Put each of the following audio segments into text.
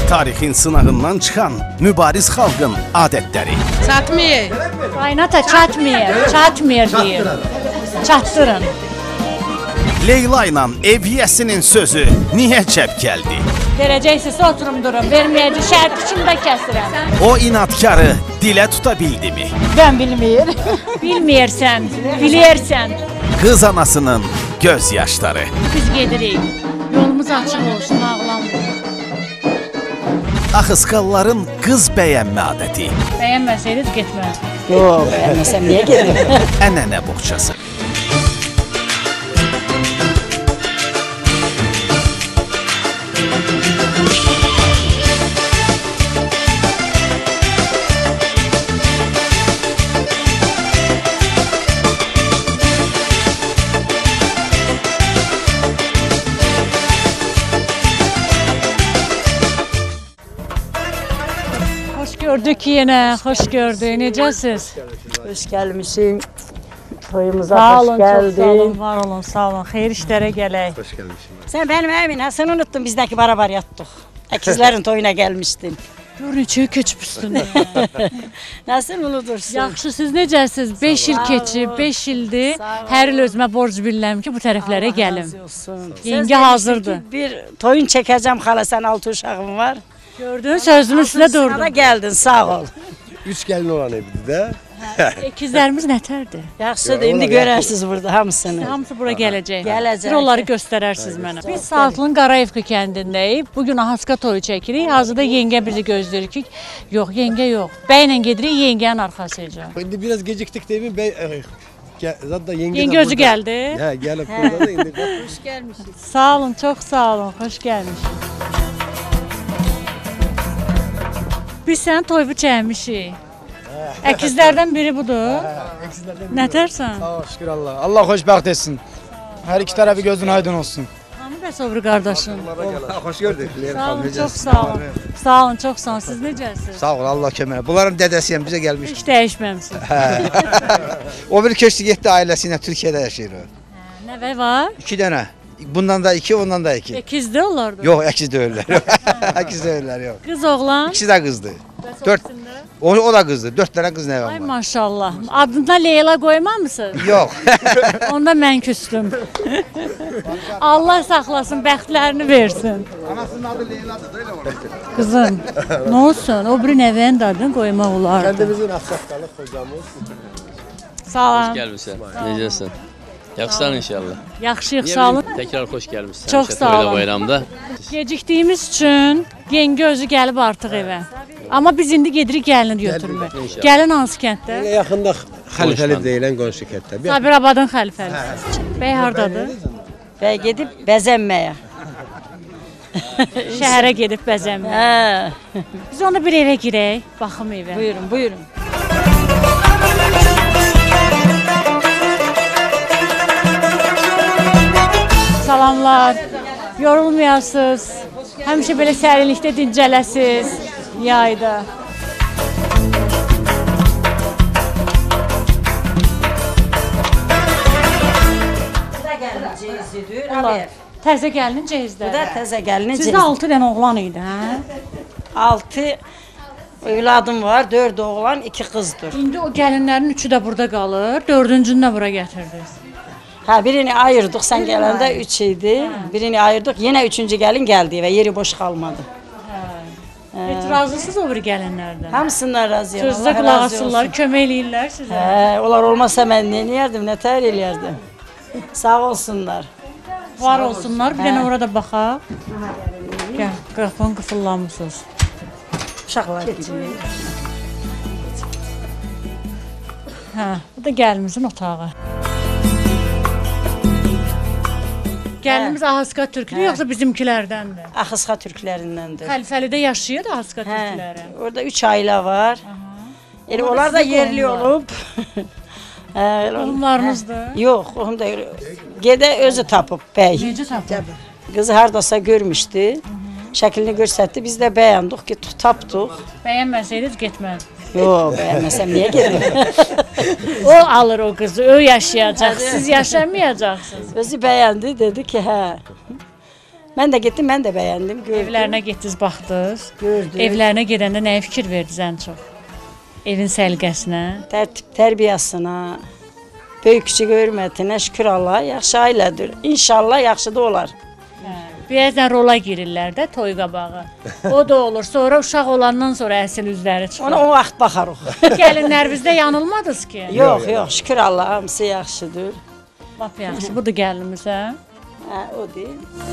Tarixin sınağından çıxan mübariz xalqın adətləri. Çatmıyor. Qaynata çatmıyor deyir. Çatdırın. Leyla ilə ev yiyəsinin sözü niyə çəp gəldi? Verəcəksiniz, oturum durun. Verməyəcək, şərt içində kəsirəm. O inatkarı dilə tuta bildimi? Ben bilmir. Bilməyirsən, bilirsən. Qız anasının göz yaşları. Biz gedirik. Yolumuz açıq olsun, ağlamır. Axısqalların qız bəyənmə adəti. Bəyənməsəydiniz getməz. Yok, beğenmesem niye gelirim? Ənənə boğçası. Gördük yine, hoş gördük. Necəsiz? Hoş gelmişsin. Toyumuza Sağ hoş olun, geldin. çok sağ olun, var olun, sağ olun. Xeyir işlərə gələk. Hoş gelmişsin. Sen benim evimin hasını unuttun, bizdeki beraber yattık. İkizlerin toyuna gelmiştin. Gör neçə keçib üstündə. Nasıl unutursun? Yaxşı, siz necəsiz? 5 il keçib, 5 ildir. Hər il özümə borc bilirəm ki, bu tərəflərə gəlim. Yenge hazırdır. Bir toyun çekeceğim hala, sen 6 uşağın var. Gördün, sözünün üstünə Sana durdum. geldin, sağ ol. 3 gelin olan evdi de. İkizlərimiz nətərdir? Yaxşıdır, indi görərsiniz burada hamısını. Hamısı bura gələcək. Gələcək. Bir onları göstərərsiniz mənə. Biz Saatlın Qarayevka kəndindəyik. Bugün Ahaska toyu çəkirik. Hazırda yengə bizi gözləyir ki, yox, yengə yox. Bəylə gedirik, yengənin arxasıca. Şimdi biraz geciktik değil mi? Zaten yenge Yengə de özü burada. gəldi. He gelip burada da indi. Hoş gelmişsin. Sağ olun, çox sağ olun. Xoş gəlmişsiniz. Biz sənin toybu çəkmişik. Əkizlərdən biri budur. Nətərsən? Sağ ol, şükür Allah. Allah xoşbəxt etsin. Hər iki tərəfi gözün aydın olsun. Hamı bəsovru qardaşım. Hoş gördük. Sağ olun, çox sağ olun. Sağ olun, çox sağ olun. Siz necəsiniz? Sağ ol, Allah kömək. Bunların dədəsiyəm, bizə gəlmiş. Heç dəyişməmisiz. O bir köçdü getdi ailəsi ilə Türkiyədə yaşayır o. Nəvə var? 2 dənə. Bundan da 2, ondan da 2. Əkizdir onlardır. Yox, əkiz deyirlər. Əkiz deyirlər, yox. Qız oğlan. İkisi də qızdı. 4. O da qızdı. 4 dənə qız Ay nəvəm var. maşallah. Adına Leyla qoymamısınız? Yox. Onda mən küstüm. Allah saxlasın, bəxtlərini versin. Anasının adı Leyladır, elə var. Qızım, nə olsun? O biri nəvənin də adını qoymaq olardı. Kendimizin aksakallık hocamız. Sağ olun. Gəlmisən. Necəsən? Yaxşısan inşallah. Yaxşıyıq, sağ olun. Təkrar xoş gəlmisən. Çox sağ olun. Bayramda. Gecikdiyimiz üçün yengə özü gəlib artıq evə. Amma biz indi gedirik gəlini götürmək. İnşallah. Gəlin hansı kənddə? Yakında halifeli deyilen Qonşu kentdə. Sabirabadın xəlifəli. Bəy hardadır? Ve gidip bezenmeye. Şəhərə gedib bəzənməyə. He. Biz onda bir evə girək, baxım evə. Buyurun, buyurun. Salamlar. Yorulmayasınız. Həmişə belə sərinlikdə dincələsiz yayda. Bu da gelin cehizidir. Allah. Təzə gəlinin Bu cehizləri. da təzə gəlinin Sizdə cehizi. 6 dənə oğlan idi, hə? 6 evladım var, 4 oğlan, 2 kızdır. İndi o gəlinlərin 3-ü də burada qalır, 4-cünü də bura gətirdiniz. Ha, birini ayırdık, sen gelende 3 idi. Birini ayırdık, yine 3. gelin geldi ve yeri boş kalmadı. Heç razısınız o bir gəlinlərdən? Hamısından razıyım. Sözdə Allah qulaq razı asırlar, olsun. kömək eləyirlər sizə. He, onlar olmasa ben ne yerdim, ne tər eləyərdim. Sağ olsunlar. Var olsunlar, bir dənə orada baxaq. Gəl, qapını qıfıllamısınız. Uşaqlar gidiyor. Hə, bu da gəlinimizin otağı. Gəlinimiz Ahaska Türk'lü yoxsa bizimkilərdəndir? Axısqa türklərindəndir. Xəlifəlidə yaşayır da Ahaska He, Türkləri. orada 3 ailə var. Yani onlar da sizin yerli qohumlar. olub. He, Qohumlarınızdır. Yox, onu da gedə özü tapıb bəy. Necə tapıb? Qızı hardasa görmüşdü. Şəklini göstərdi. Biz də bəyəndik ki, tapdıq. Bəyənməsəydiniz getməz. Yox, bəyənməsəm niyə gedim? O alır o qızı, o yaşayacaq. Siz yaşamayacaqsınız. Özü bəyəndi, dedi ki, hə. Mən də getdim, mən də bəyəndim, gördüm. Evlərinə getdiniz, baxdınız. Gördüm. Evlərinə gedəndə nəyə fikir verdiniz ən çox? Evin səliqəsinə. Tərtib, tərbiyəsinə, böyük kiçik hörmətinə şükür Allah, yaxşı ailədir. İnşallah yaxşı da olar. Bəzən rola girirlər də toy qabağı. O da olur. Sonra uşaq olandan sonra əsl üzləri çıxır. Ona o vaxt baxarıq. Gəlinlərinizdə yanılmadınız ki? Yox, yox, şükür Allah, hamısı yaxşıdır. Lap yaxşı. Budur gəlinimiz, hə? Hə, o deyil.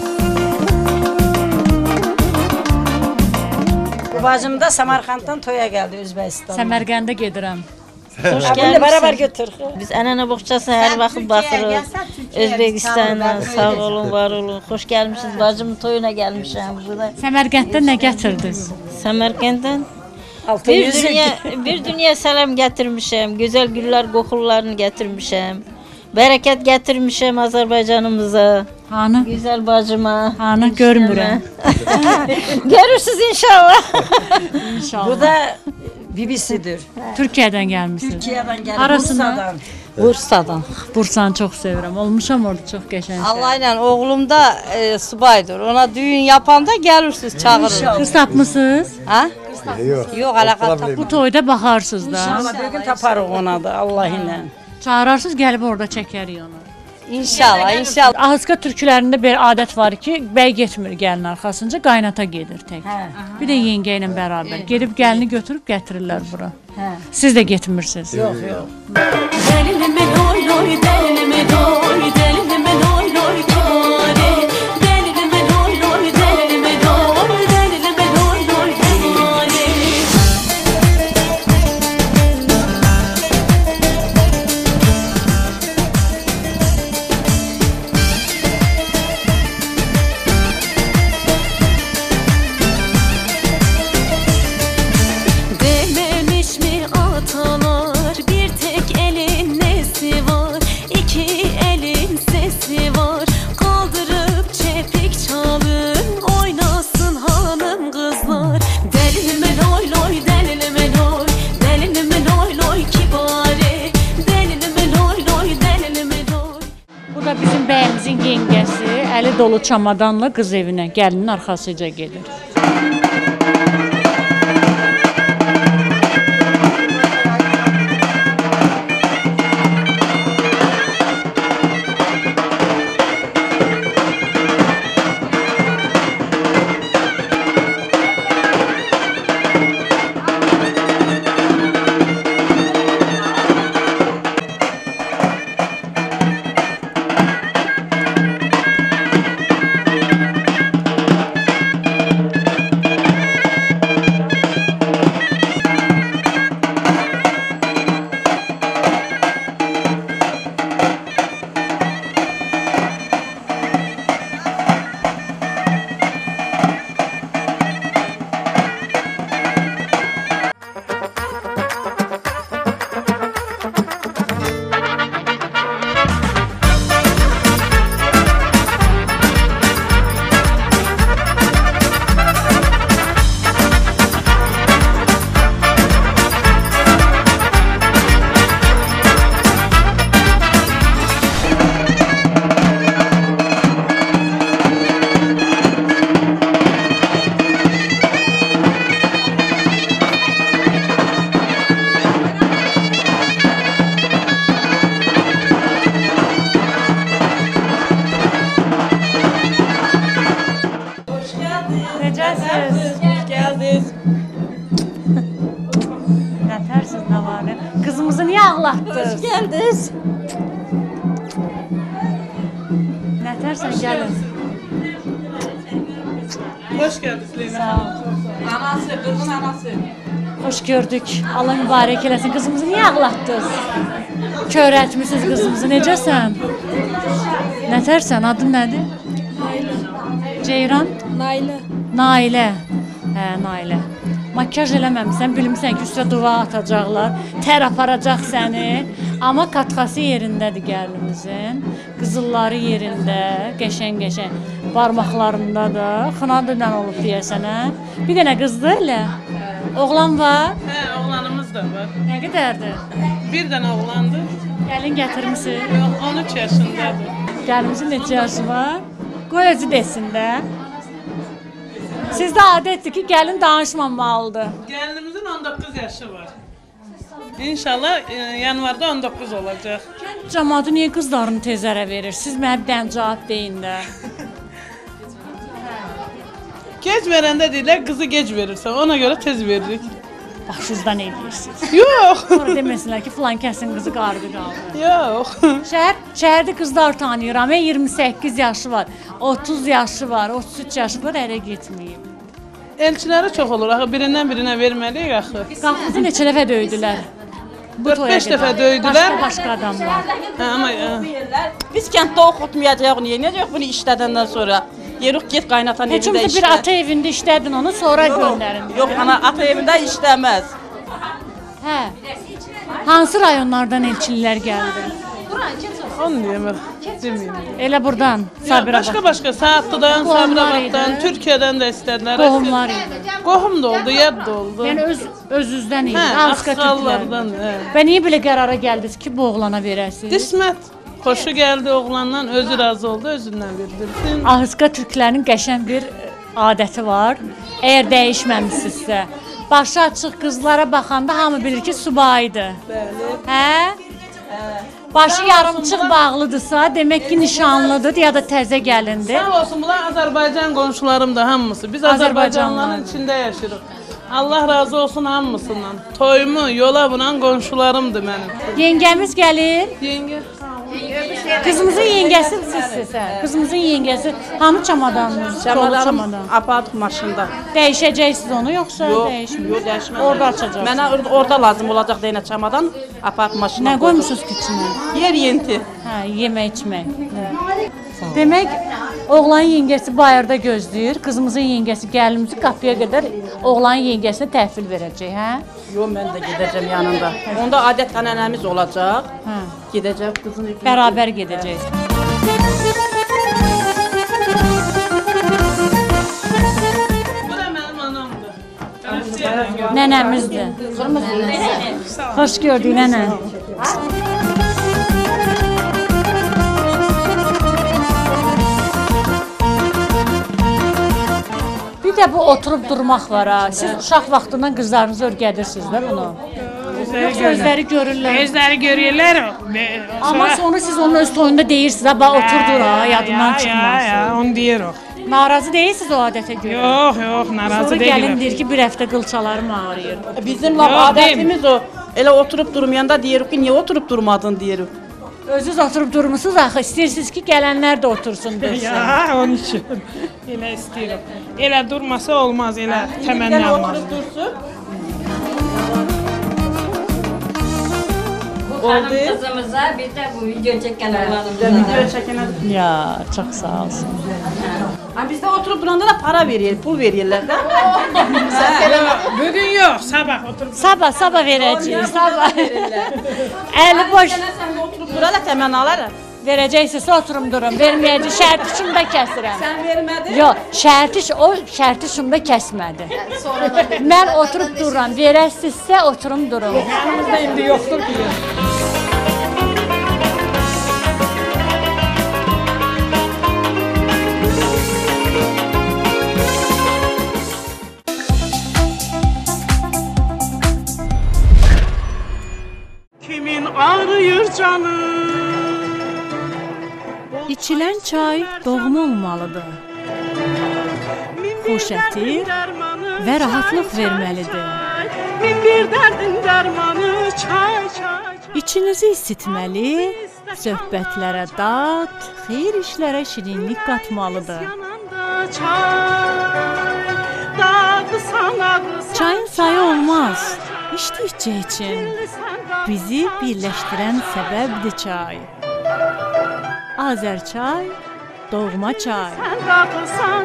Bu bacım da Samarqanddan toya gəldi Özbəkistandan. Səmərqəndə gedirəm. Hoş Bunu beraber götür. Biz ənənə boğçası hər vaxt baxırıq. Özbəkistandan sağ olun, var olun. Xoş gəlmişsiniz. Bacımın toyuna gəlmişəm burada. Səmərqənddən nə gətirdiniz? Səmərqənddən Bir bir dünya salam gətirmişəm. Gözəl güllər qoxullarını gətirmişəm. Bərəkət gətirmişəm Azərbaycanımıza. Hanı? Gözəl bacıma. Hanı görmürəm. Görürsüz inşallah. İnşallah. Bu da bibisidir. Türkiyədən gəlmisiniz. Türkiyədən gəldi. Harasından? Bursa'dan. Bursa'dan. Bursanı çox sevirəm. Olmuşam orada çox qəşəng. Allah ilə oğlum da subaydır. Ona düğün yapanda gelirsiniz, çağırır. Qız tapmısınız? Ha? Yok. Yok alakası yok. Bu toyda baxarsınız da. İnşallah bir gün taparıq ona da Allah ilə. Çağırarsınız, gəlib orada çəkərik onu. İnşallah, inşallah. Ahıska türkülərində bir adət var ki, bəy getmir gəlin arxasınca, qaynata gedir tək. Bir də yengə ilə bərabər. Gedib gəlini götürüb gətirirlər bura. Siz də getmirsiniz. Yox, yox. Delilime loy loy, delilime loy, delilime loy loy kibari. Delilime loy loy, delilime loy, delilime loy loy kibari. Dememiş mi atalar, bir tek elin nesi var, iki elin sesi var. Kaldırıp çepik çalın, oynasın hanım kızlar. Delilime loy loy, delilime loy, delilime loy loy kibari. Delilime loy loy, delilime loy. Bu da bizim bəyimizin yengəsi, əli dolu çamadanla qız evinə, gəlinin arxasıca gedir. Necəsiz? Hoş geldiniz. Nə tərsiz, nə var? Qızımızı niyə ağlatdınız? Hoş Gəldiniz. Nə tərsən, gəlin. Hoş geldiniz Leyla. Anası, kızın anası. Xoş gördük. Allah mübarək eləsin. Qızımızı niyə ağlatdınız? Kör etmisiniz qızımızı. Necəsən? Nə tərsən? Adın nədir? Ceyran? Nailə. Nailə. Hə, Nailə. Makyaj eləməmisən, bilmirsən ki, üstə dua atacaqlar, tər aparacaq səni. Amma katxası yerindədir gəlinimizin. Qızılları yerində, qəşəng-qəşəng. Barmaqlarında da. Xınadıdan olub deyəsən, hə? Bir dənə qızdır elə. Oğlan var. He, oğlanımız da var. Nə qədərdir? Bir tane oğlandı. Gəlin gətirmisin. Yok, 13 yaşındadır. Gəlinimizin neçə yaşı var? Qoy özü desin də. Sizdə adətdir ki, gəlin danışmamalıdır. Gəlinimizin 19 yaşı var. İnşallah yanvarda 19 olacaq. Camaatı niyə qızlarını tezərə verir? Siz mənə bir dənə cavab deyin də. Gec verəndə deyirlər, qızı gec verirsən, ona görə tez veririk. Başınızdan eləyirsiniz. Yox. Sonra deməsinlər ki, filan kəsin qızı qardı qaldı. Yox. Şəhərdə qızlar tanıyıram. 28 yaşı var, 30 yaşı var, 33 yaşı var, ərə getməyib. Elçiləri çox olur, axı birindən birinə verməliyik axı. Qapınızı neçə dəfə döydülər? 4-5 dəfə döydülər. Başqa adamlar. Amma Biz kənddə oxutmayacağıq, yeyəcəyik bunu işlədəndən sonra. Yeruq get qaynatan Heç evində olmasa bir ata evində işlədin onu, sonra göndərin. Yox, ana ata evində işləməz. Hə. Hansı rayonlardan elçilər gəldi? onu deyəmir. Deməyim. Elə buradan, Sabirabad. Başqa Saatlıdan, Sabirabaddan, Türkiyədən də istədilər. Qohumlar idi. Qohum da oldu, yad da oldu. Yəni özünüzdən idi, Ağsaqqallardan. Və niyə belə qərara gəldiniz ki, bu oğlana verəsiniz? Qismət. Xoşu gəldi oğlandan, özü razı oldu, özündən verdi. Ahıska türklərin qəşəng bir adəti var. Əgər dəyişməmisinizsə, başı açıq qızlara baxanda hamı bilir ki, subaydır. Bəli. Hə? Başı yarımçıq bağlıdırsa, demək ki, nişanlıdır ya da təzə gəlindir. Sağ olsun, bunlar Azərbaycan qonşularım da hamısı. Biz Azərbaycanlıların içində yaşayırıq. Allah razı olsun hamısından. Toyumu yola vuran qonşularımdır mənim. Yengəmiz gəlir. Yengə. Qızımızın yengəsi sizsiniz. Qızımızın yengəsi hanı çamadanınız? Çamadanım apardıq maşında. Dəyişəcəksiniz onu yoxsa dəyişmir? Yox, dəyişməz. Orada açacaqsınız. Mənə orada lazım olacaq deyənə çamadan apardıq maşına. Nə qoymusunuz ki içinə? Yer yenti. Hə, yemək içmək. Demək, oğlanın yengəsi bayırda gözləyir, qızımızın yengəsi gəlinimizi qapıya qədər oğlanın yengəsinə təhvil verəcək, hə? Yox, mən də gedəcəm yanında. Onda adət-ənənəmiz olacaq. Hə. Gedəcək qızın evine. Bərabər gedəcəyiz. Bu da mənim anamdır. Nənəmizdir. Xoş gördük, nənə. Bir də bu oturub durmaq var ha. Siz uşaq vaxtından qızlarınızı öyrədirsiniz də bunu. Özləri görürlər. Özləri görürlər. Amma sonra siz onun öz toyunda deyirsiniz, ha, otur dur ha, yadından çıxmaz. Onu deyirik. Narazı deyilsiniz o adətə görə. Yox, narazı Sonra gəlin deyir ki, bir həftə qılçalarım ağrıyır. Bizim adətimiz o. Elə oturub durmayanda deyirik ki, niyə oturub durmadın deyirik. Özünüz oturub durmusunuz axı, istəyirsiniz ki, gələnlər də otursun dursun. Onun üçün. Elə istəyirəm. Elə durmasa olmaz, elə təmənni olmaz. Oturub dursun. Oldu. Kızımıza bir de bu video çeken oğlanımıza. Video çəkənə. Ya, çox sağ olsun. Bizdə oturub duranda da para verir, pul verirlər də. Bugün yox, sabah oturub. Sabah verəcəyik, sabah. Əli boş. Sən də oturub durala təmən alarım. Verəcəksiniz, oturum durum. Verməyəcək, şərti şunda kəsirəm. Sən vermədin? Yox, şərti şunda kəsmədi. Mən oturub dururam, verəsinizsə oturum durum. Yanımızda indi yoxdur ki. Kimin ağrıyır canı? İçilən çay doğma olmalıdır. Xoş ətir və rahatlıq verməlidir. Min bir dərdin dərmanı çay. İçinizi isitməli, söhbətlərə dad, xeyir işlərə şirinlik qatmalıdır. Çayın sayı olmaz, içdikcə için. Bizi birləşdirən səbəbdir çay. Azərçay, doğma çay. Sən qatılsan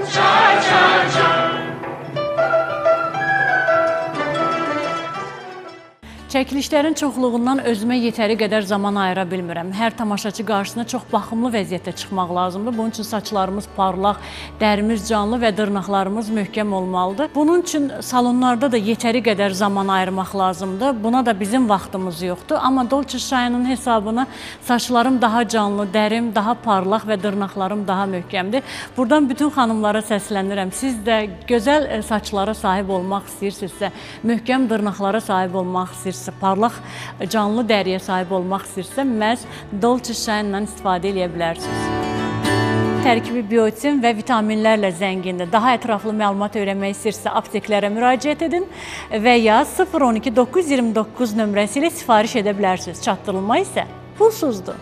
çay. Çəkilişlərin çoxluğundan özümə yetəri qədər zaman ayıra bilmirəm. Hər tamaşaçı qarşısına çox baxımlı vəziyyətdə çıxmaq lazımdır. Bunun üçün saçlarımız parlaq, dərimiz canlı və dırnaqlarımız möhkəm olmalıdır. Bunun üçün salonlarda da yetəri qədər zaman ayırmaq lazımdır. Buna da bizim vaxtımız yoxdur. Amma Dolce Shine'ın hesabına saçlarım daha canlı, dərim daha parlaq və dırnaqlarım daha möhkəmdir. Buradan bütün xanımlara səslənirəm. Siz də gözəl saçlara sahib olmaq istəyirsinizsə, möhkəm dırnaqlara sahib olmaq istəyirsinizsə, parlaq, canlı dəriyə sahib olmaq istəyirsə, məhz Dolce Shine-dan istifadə edə bilərsiniz. Tərkibi biotin və vitaminlərlə zəngindir. Daha ətraflı məlumat öyrənmək istəyirsə, apteklərə müraciət edin və ya 012 929 nömrəsi ilə sifariş edə bilərsiniz. Çatdırılma isə pulsuzdur.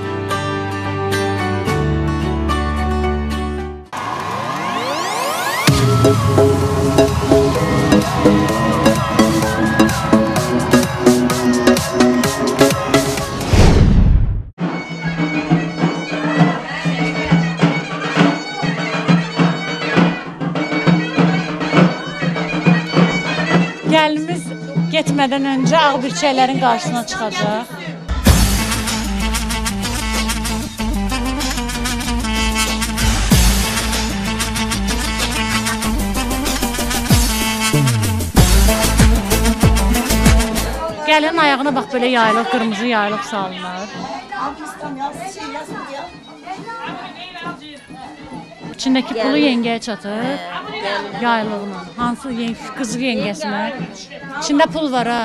Gəlinimiz getmədən öncə ağbirçəklərin qarşısına çıxacaq. Gəlinin ayağına bax, belə yayılıb, qırmızı yayılıb salınır. İçindəki pulu yengəyə çatır, yaylığına. Hansı qızı yengəsinə? İçində pul var, ha.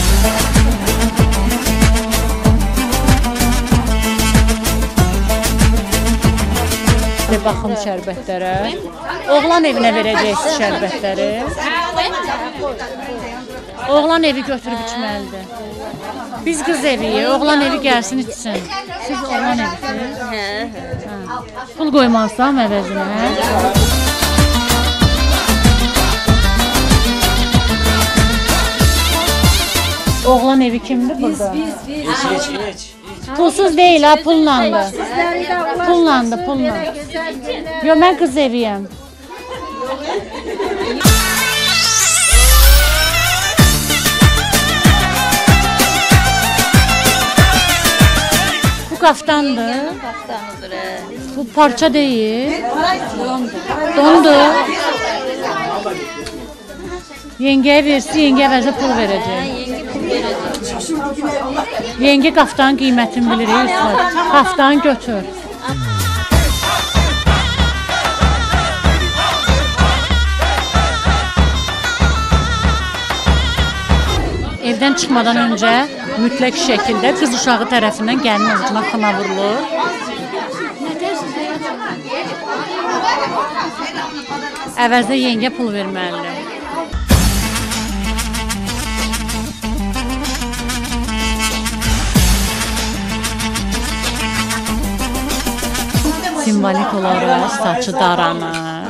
Baxın şərbətlərə. Oğlan evinə verəcəksiniz şərbətləri. Oğlan evi götürüb içməlidir. Biz qız eviyik, oğlan evi gəlsin içsin. Siz oğlan evisiniz? Pul qoymazsam əvəzinə. Oğlan evi kimdir burada? Heç. Pulsuz deyil, ha, pullandı. Pullandı. Yox, mən qız eviyəm. Bu kaftandır. Bu parça değil. Dondu. Yengəyə versin, yengə əvəzə pul verəcək. Yengə kaftanın qiymətini bilir, Yusuf. Kaftanı götür. Evdən çıxmadan öncə mütləq şəkildə qız uşağı tərəfindən gəlin ovucuna xına vurulur. Əvəzdə yengə pul verməlidir. Simvolik olaraq saçı daranır.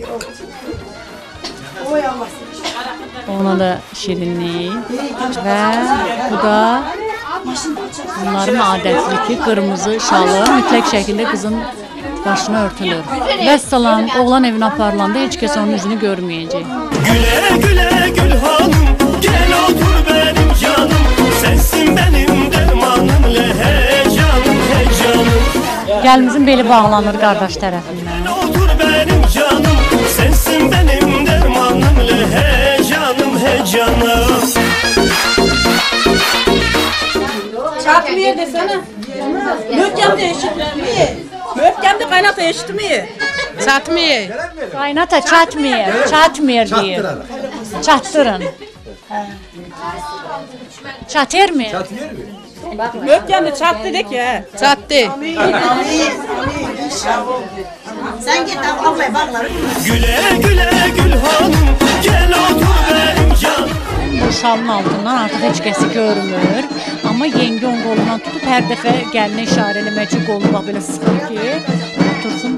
Ona da şirinlik və bu da bunların adətidir ki, qırmızı şalı mütləq şəkildə qızın başına örtülür. Vəssalam, oğlan evinə aparılanda heç kəs onun üzünü görməyəcək. Gülə gülə gül hanım, gəl otur benim canım, sensin benim dermanım, heyecanım, heyecanım. Gəlinimizin beli bağlanır qardaş tərəfindən. Otur benim canım, sensin benim dermanım, heyecanım, heyecanım. Çatmıyor desene. Möhkemde eşitmiyor. Möhkemde kaynata eşitmiyor. Çatmıyor. Qaynata çatmıyor deyir. Çatdırın. Çatır mı? Möhkemde çat dedik ya. Çattı. Sen git ablaya baklar. Güle güle gül hanım, gel otur benim canım. Bu şalın altından artıq heç kəsi görmür. Amma yengə onun qolundan tutub hər dəfə gəlinə işarə eləmək üçün qolunu bax belə sıxır ki, otursun.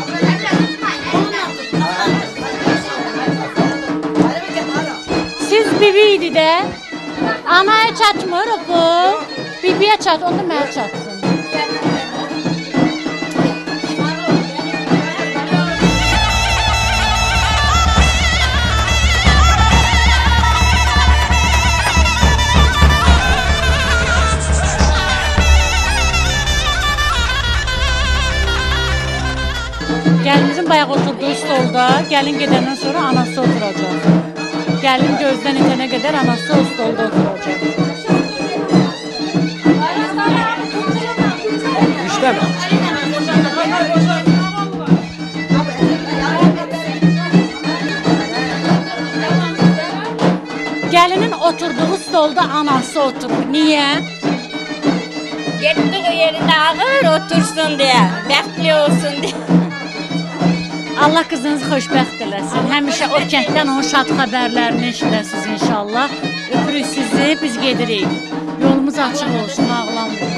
Siz bibi idi də. Anaya çatmır bu. Bibiyə çat, onda mənə çatsın. Gəlinimizin bayaq oturduğu stolda, gəlin gedəndən sonra anası oturacaq. Gəlin gözdən itənə qədər anası o stolda oturacaq. İşte Gəlinin oturduğu stolda anası oturur. Niyə? Getdik o yerinde ağır otursun diye, bəxtli olsun diye. Allah qızınızı xoşbəxt eləsin. Həmişə o kənddən onun şad xəbərlərini eşidəsiniz inşallah. Öpürük sizi, biz gedirik. Yolumuz açıq olsun, ağlamayın.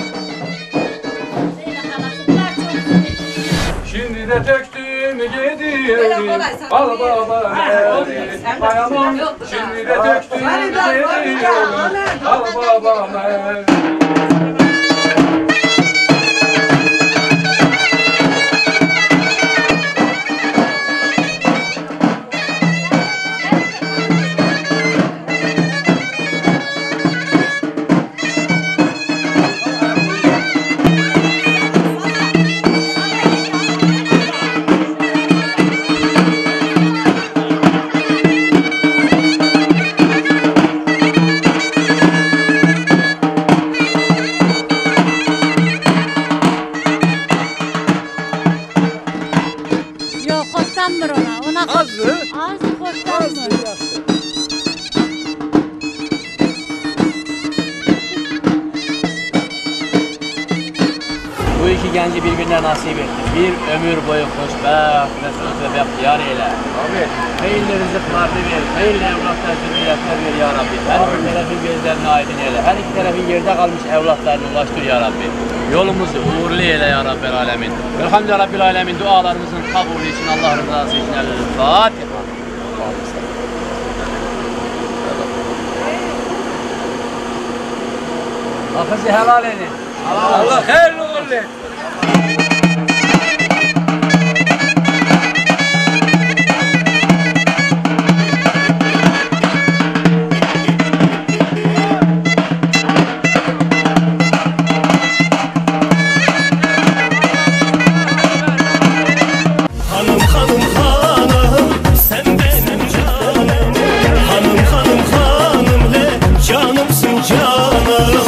Şimdi de töktüm gidiyorum. Al baba bayamam. Şimdi de töktüm gidiyorum. Al baba Yox, xoşlanmır ona. azdı. Azdır, xoşlanmır. Bu iki genci birbirine nasip etti. Bir ömür boyu hoşbəxt, mesut ve bəxtiyar eyle. Amin. Hayırlı rızıklarını ver, hayırlı evlatlar zürriyetler ver ya Rabbi. Her iki tarafın gözlerini aydın eyle. Her iki tarafın yerde kalmış evlatlarını ulaştır ya Rabbi. Yolumuzu uğurlu eyle ya Rabbi alemin. Elhamdülillah Rabbil alemin dualarımızın kabulü için Allah rızası için El-Fatiha. Hakkınızı helal edin. Allah hayırlı uğurlu et. Hanım hanım hanım sen benim canım. Hanım hanım hanım le canımsın canım.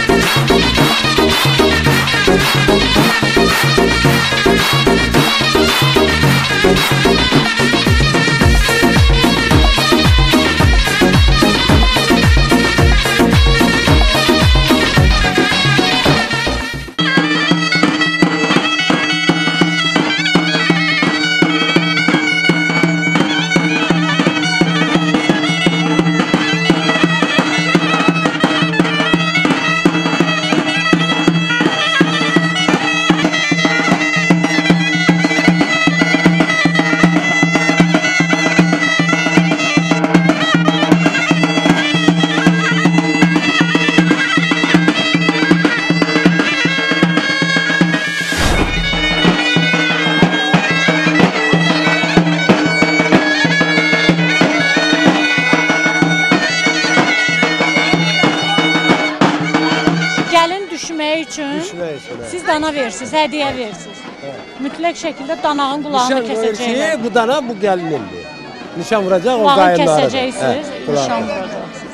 Gəlin düşmək üçün Düşmək üçün, hə. siz dana verirsiniz, hədiyyə verirsiniz. Mütləq şəkildə danağın qulağını Nişan verir kəsəcəklər. ki bu dana bu gəlinindir. Nişan vuracaq o Qulağını qayınlarıdır. kəsəcəksiniz, Hə, qulağı. nişan vuracaqsınız.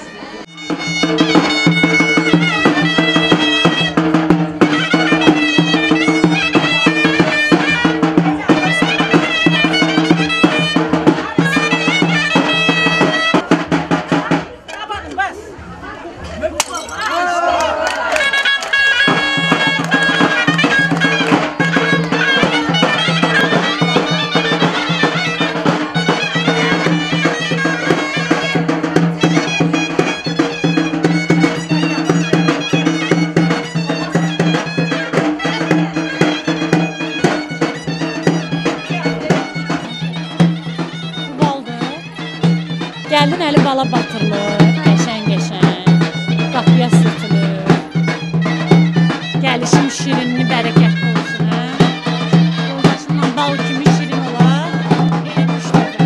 Gəlin əli bala batırılır, qəşəng-qəşəng, qapıya sırtılır. Gəlişim şirinli, bərəkətli olsun, hə? Yoldaşımla bal kimi şirin olar, elə düşdürəm.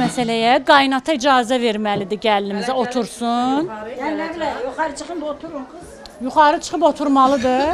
məsələyə. Qaynata icazə verməlidir gəlinimizə otursun. Gel ne bile yukarı çıkın da oturun kız. Yuxarı çıxıb oturmalıdır.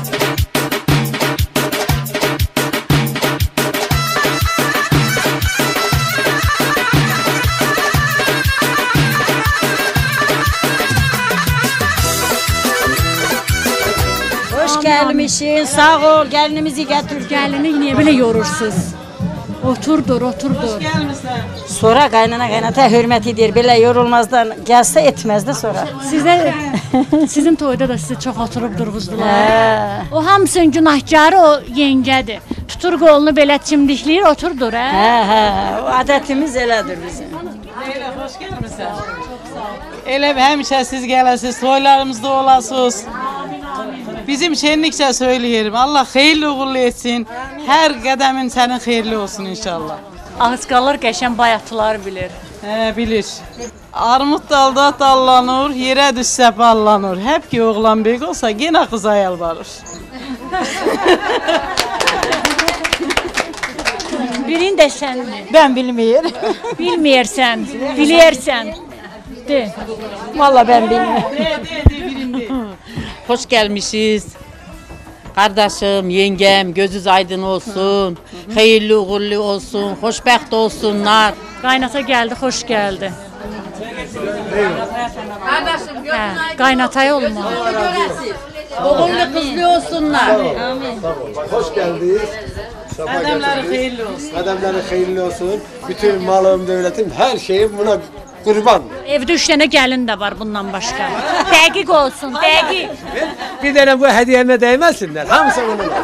Hoş gelmişsin, sağ ol. Gelinimizi getir. Gəlini niyə belə yorursunuz? Oturdur, oturdur. Sonra kaynana kaynata hürmet edir. Böyle yorulmazdan gelse etmez de sonra. Sizin toyda da sizi çox oturub durğuzdular. O hamısının günahkarı o yengədir. Tutur qolunu belə çimdikləyir, oturdur, hə? Hə, o adetimiz elədir bizim. Leyla, hoş gelmişsin. Elə həmişə siz gələsiniz, toylarımızda olasınız. Bizim şenlikçe söyleyelim. Allah hayırlı uğurlu etsin. Her qədəmin sənin xeyirli olsun inşallah. Ağızqallar qəşən bayatılar bilir. Bilir. Armud dalda dallanır, yerə düşsə ballanır. Hep ki oğlan büyük olsa yine kıza yalvarır. Birin de sen. Ben bilmiyorum. Bilmeyersen, bilirsen. De. Vallahi ben bilmiyorum. Hoş gelmişiz. Kardeşim, yengem, gözünüz aydın olsun. Hayırlı uğurlu olsun. Hoşbəxt olsunlar. Qaynata geldi, hoş geldi. Kardeşim, gözün aydın. Qaynatay olmalı. Oğullu kızlı olsunlar. Amin. Hoş geldiniz. Qədəmləri xeyirli olsun. Qədəmləri xeyirli olsun. Bütün malım, devletim, her şeyim buna kurban. Evde 3 tane gelin de var bundan başka. Dəqiq olsun, dəqiq. Bir tane bu hediyeme değmesinler. Hamısı onun olsun.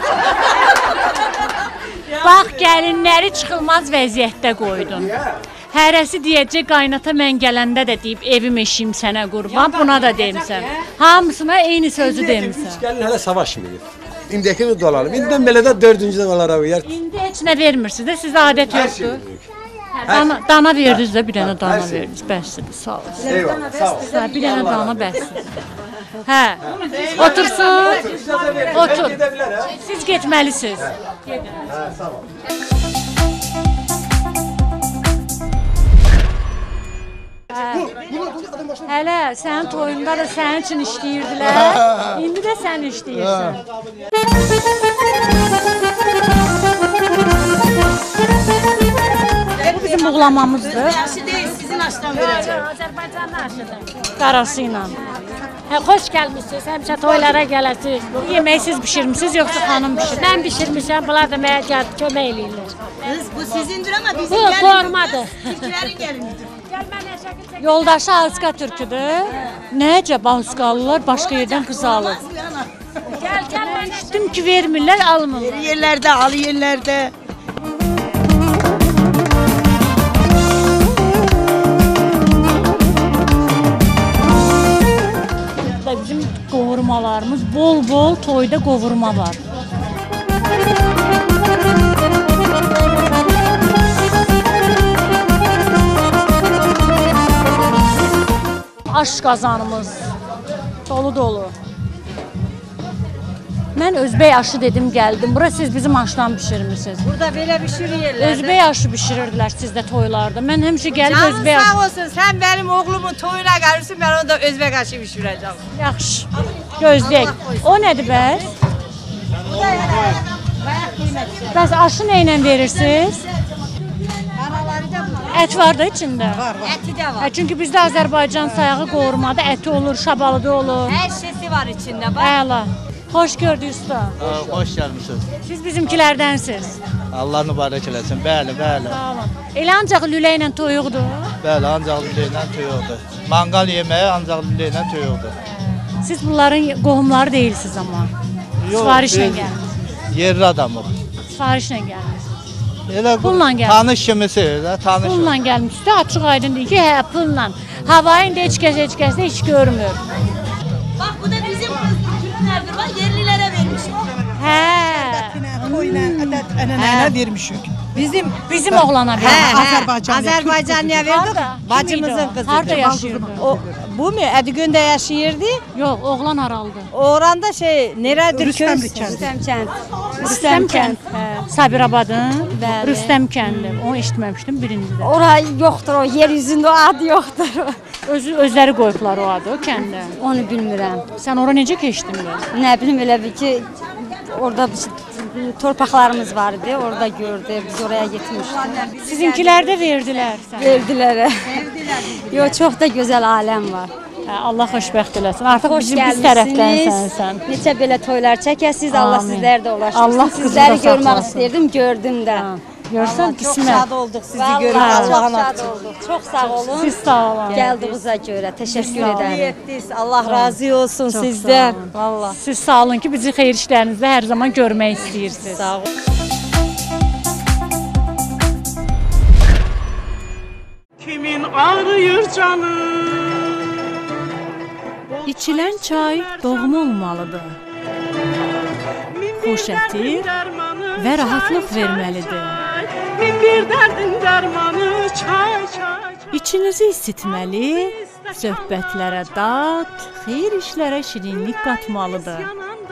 Bax, gəlinləri çıxılmaz vəziyyətdə qoydun. Hərəsi deyəcək, qaynata mən gələndə də deyib, evim eşiyim sənə qurban, buna da deyimsən. Hamısına eyni sözü deyimsən. Hiç gelin hele savaşmıyor. İndekini dolalım. İnden böyle de 4. dolara uyar. İndi heç nə vermirsiniz də, sizdə adət Her şey yoxdur. büyük. Dana verdiniz də, bir dənə dana verdiniz. Bəsdir, sağ olun. Eyvallah, sağ ol. Bir dənə dana bəsdir. Hə, otursun, otur. Siz getməlisiniz. Sağ ol. Hələ sənin toyunda da sənin üçün işləyirdilər. İndi də sən işləyirsən. Bu bizim buğlamamızdır. Yaşı değil, sizin aşktan vereceğim. Azərbaycanlı aşıdır. Qarası ilə. Xoş gəlmişsiniz, həmişə toylara gələsiniz. Yeməyi siz pişirmişsiniz, yoxsa xanım pişirir? Mən pişirmişəm, bunlar da mənə gəlib kömək eləyirlər. Kız bu sizindir ama bizim Bu formadır. Türklerin gelinidir. Yoldaşı Azqa türküdür. Necə Azqalılar başqa yerdən qız alır? Gəl, mən işitdim ki, vermirlər, almırlar. Yerlerde, alı yerlerde. Bizim qovurmalarımız bol-bol toyda qovurma var. Aş qazanımız dolu-dolu. Mən Özbək aşı dedim, gəldim. Bura siz bizim aşdan pişirmişsiniz. Burada böyle pişiriyorlar. Özbək aşı pişirirdilər sizdə toylarda. Mən həmişə gəlib Canın Özbək aşı. sağ olsun, sen benim oğlumun toyuna gelirsin, ben onu da Özbek aşı pişireceğim. Yaxşı, gözləyək. O nədir bəs? Bəs aşı nə ilə verirsiniz? Ət var da içində? Var. Eti de var. Çünki bizdə Azərbaycan sayağı qovurmada əti olur, şabalıda olur. Her şeysi var içinde bak. Əla. Xoş gördük usta. Hoş gelmişsiniz. Siz bizimkilərdənsiz. Allah mübarək eləsin. Bəli, bəli. Sağ olun. Elə ancaq lülə ilə toyuqdur. Bəli, ancaq lülə ilə toyuqdur. Manqal yeməyi ancaq lülə ilə toyuqdur. Siz bunların qohumları deyilsiniz amma. Sifarişlə gəlmişsiniz. Yerli adamıq. Sifarişlə gəlmişsiniz. Elə Pulla gəlmişsiniz. tanış kimisiz, tanış. Pulla gəlmişsiniz. Açıq aydın deyir ki, hə, pulla. Havayı indi heç kəs də heç görmür. Bak bu da bizim Türklerdir, bak yerlilere vermiş. Hə. Toyla, ənənə vermişik. Bizim oğlana verdi. Azerbaycanlıya verdik. Bacımızın kızı. Harda yaşıyordu? Bu mu? Edigün'de yaşıyordu. Yok, oğlan haraldı. Oranda neredir? Rüstəm kənd. Sabirabadın Rüstəm kəndi. Onu eşitməmişdim birincidə. Orayı yoxdur, o yeryüzündə o ad yoxdur. Özləri qoyublar o adı, o kəndə. Onu bilmirəm. Sən ora necə keçdin belə? Nə bilim, elə bir ki, orada torpaqlarımız var idi, orada gördü, biz oraya getmişdik. Sizinkilər də verdilər sənə? Verdilər. Yox, çox da gözəl aləm var. Allah xoşbəxt eləsin. Artıq biz tərəfdən sən. Neçə belə toylar çəkəsiniz, Allah sizlər də ulaşdırsın. Allah sizləri görmək istəyirdim, gördüm də. Görsən, qismət. Çox şad olduq sizi görüb. Allah'ın adı. Çox sağ olun. Siz sağ olun. Gəldiyinizə görə təşəkkür edirəm. Allah razı olsun sizdən. Vallahi. Siz sağ olun ki, bizi xeyir işlərinizdə hər zaman görmək istəyirsiniz. Sağ olun. Kimin ağrıyır canı? İçilən çay doğma olmalıdır. Xoş ətir və rahatlıq verməlidir. Min bir dərdin dərmanı çay. İçinizi isitməli, söhbətlərə dad, xeyir işlərə şirinlik qatmalıdır.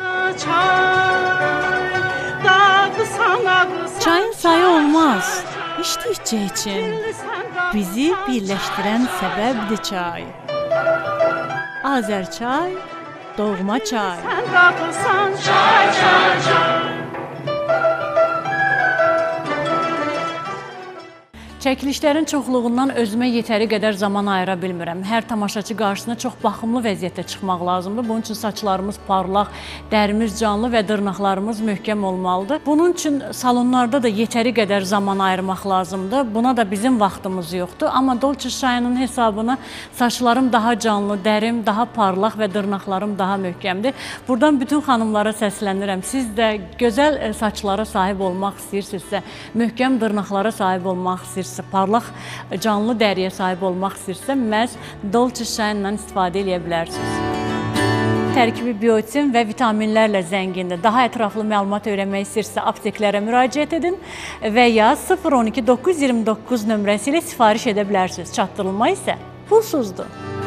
Çayın sayı olmaz, içdikcə için. Bizi birləşdirən səbəbdir çay. Azərçay, doğma çay. Sən qapısan çay. Çəkilişlərin çoxluğundan özümə yetəri qədər zaman ayıra bilmirəm. Hər tamaşaçı qarşısına çox baxımlı vəziyyətdə çıxmaq lazımdır. Bunun üçün saçlarımız parlaq, dərimiz canlı və dırnaqlarımız möhkəm olmalıdır. Bunun üçün salonlarda da yetəri qədər zaman ayırmaq lazımdır. Buna da bizim vaxtımız yoxdur. Amma Dolce Shine'ın hesabına saçlarım daha canlı, dərim daha parlaq və dırnaqlarım daha möhkəmdir. Buradan bütün xanımlara səslənirəm. Siz də gözəl saçlara sahib olmaq istəyirsinizsə, möhkəm dırnaqlara sahib olmaq istəyirsinizsə, parlaq canlı dəriyə sahib olmaq istəyirsə, məhz Dolce Shine-dan istifadə edə bilərsiniz. Tərkibi biotin və vitaminlərlə zəngindir. Daha ətraflı məlumat öyrənmək istəyirsə, apteklərə müraciət edin və ya 012 929 nömrəsi ilə sifariş edə bilərsiniz. Çatdırılma isə pulsuzdur.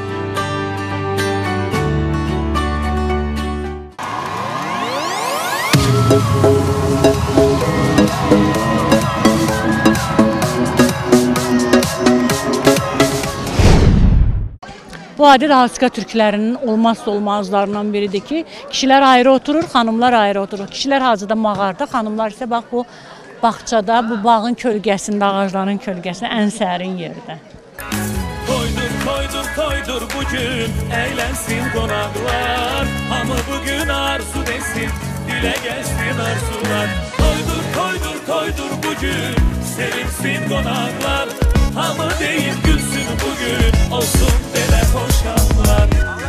Bu adət Asika türklərinin olmazsa olmazlarından biridir ki, kişilər ayrı oturur, xanımlar ayrı oturur. Kişilər hazırda mağarda, xanımlar isə bax bu bağçada, bu bağın kölgəsində, ağacların kölgəsində ən sərin yerdə. Toydur bugün, eğlensin konaklar. Hamı bugün arzu desin, dile geçsin arzular. Toydur bugün, sevinsin konaklar. Hamı deyip gülsün bugün, olsun dele hoşlanlar.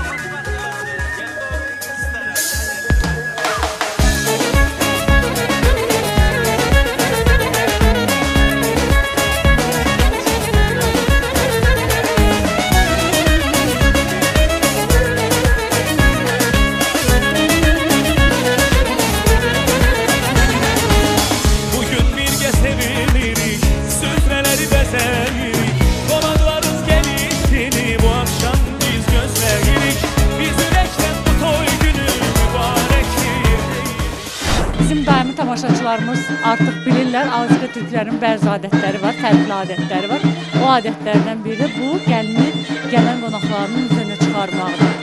Tamaşaçılarımız artıq bilirlər, Asika türklərinin bəzi adətləri var, fərqli adətləri var. O adətlərdən biri də bu, gəlini gələn qonaqlarının üzərinə çıxarmaqdır.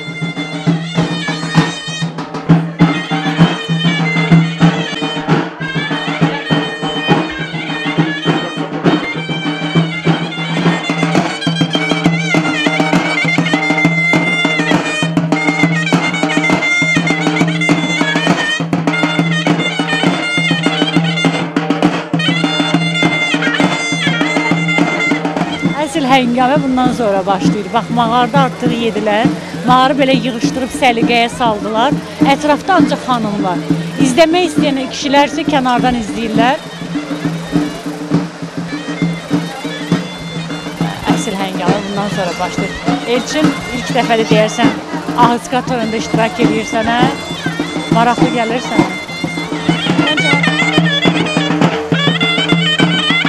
Həngamə bundan sonra başlayır. Bax, mağarda artıq yedilər. Mağarı belə yığışdırıb səliqəyə saldılar. Ətrafda ancaq xanımlar. İzləmək istəyən kişilər isə kənardan izləyirlər. Əsl həngamə bundan sonra başlayır. Elçin, ilk dəfədə deyərsən, Asika toyunda iştirak edirsən, maraqlı gəlir sənə.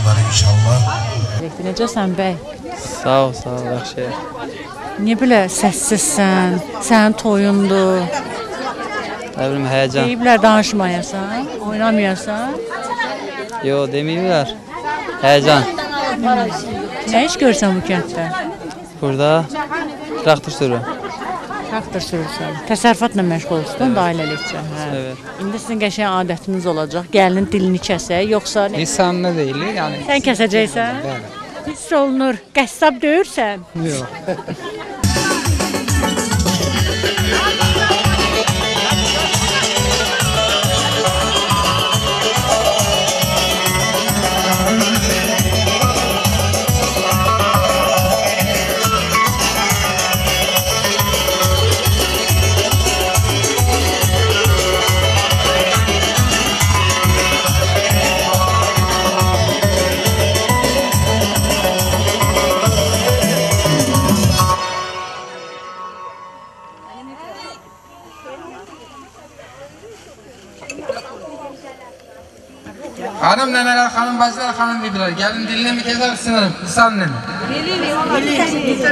var inşallah. Necəsən bəy? Sağ ol, yaxşı. Niyə belə səssizsən? Sənin toyundur. Nə bilim, həyəcan. Deyiblər danışmayasan, oynamayasan. Yo, deməyiblər. Həyəcan. Nə iş görsən bu kənddə? Burada traktor sürürəm. Traktor sürürsən. Təsərrüfatla məşğulsun da ailəlikcə. Evet. İndi sizin qəşəng adətiniz olacaq. Gəlinin dilini kəsək, yoxsa Lisanlı deyil, yəni. Sən kəsəcəksən? Bəli. Hiss olunur. Qəssab döyürsən? Yox. Hanım neneler, hanım bacılar, hanım bibiler. Gelin dilini mi kesersin hanım? Lisanını mı? Dilini.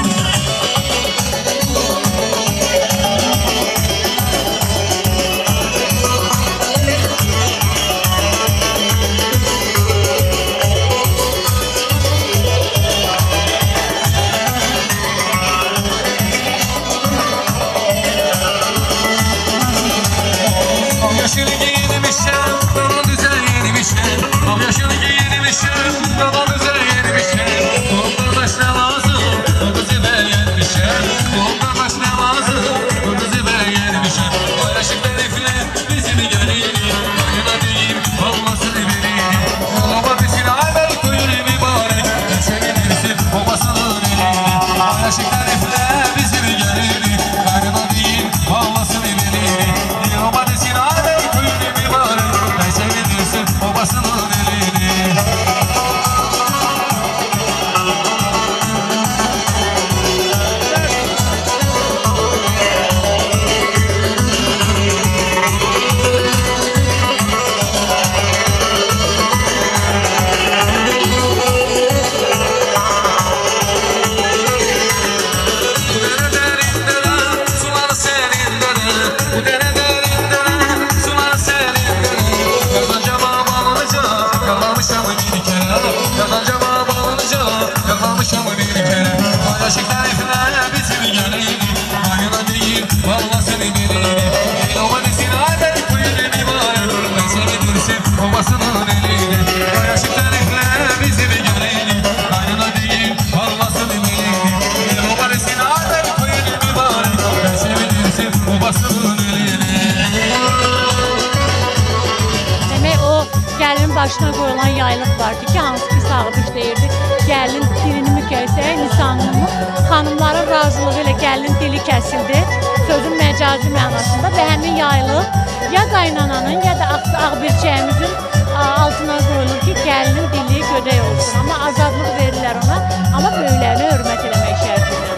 Başına qoyulan yaylıq vardı ki, hansı ki sağmış deyirdi. Gəlin dilini mi kəsək, lisanını mı? Xanımların razılığı ilə gəlin dili kəsildi. Sözün məcazi mənasında və həmin yaylıq ya qaynananın ya da ağbirçəyimizin altına qoyulur ki, gəlinin dili gödək olsun. Amma azadlıq verirlər ona, amma böyüklərinə hörmət eləmək şərtidir.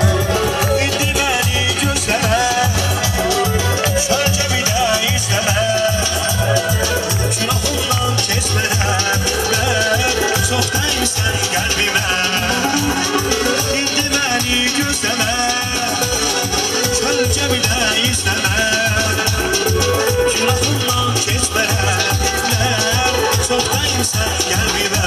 İndi məni gözləmə, şölcə bilə izləmə, günahımdan kesmərəm, çox dəymişsən qəlbimə. İndi məni gözləmə, şölcə bilə izləmə, günahımdan kesmərəm, çox dəymişsən qəlbimə.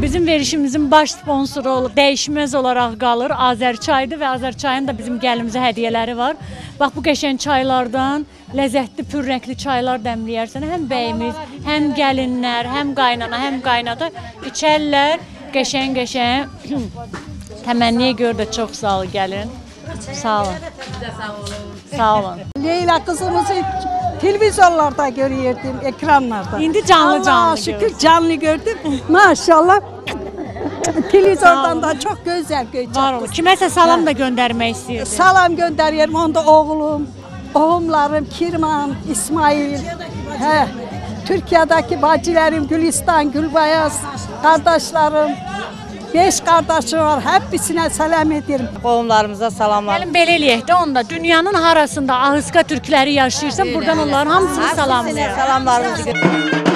Bizim verişimizin baş sponsoru dəyişməz olaraq qalır Azərçaydır və Azərçayın da bizim gəlimizə hədiyyələri var. Bax bu qəşəng çaylardan ləzzətli pürrəkli çaylar dəmləyərsən. Həm bəyimiz, həm gəlinlər, həm qaynana, həm qaynada içərlər. Qəşəng. Təmənniyə görə də çox sağ ol gəlin. Sağ olun. Sağ olun. Leyla kızımızı televizyonlarda görüyordum, ekranlarda. İndi canlı Allah şükür canlı gördüm. Maşallah. Televizyondan da çok güzel. Var olun. Kiməsə salam da göndərmək istəyirdim. Salam göndəriyorum. Onda oğlum, oğumlarım Kirman, İsmail. Türkiye'deki bacılarım Gülistan, Gülbayaz, kardeşlerim. 5 kardeşim var. Hepsine selam ederim. Qohumlarımıza salamlar. Gəlin belə eləyək də onda dünyanın harasında ahıska türkləri yaşayırsa buradan onların hamısını salamlayaq. Salamlarımızı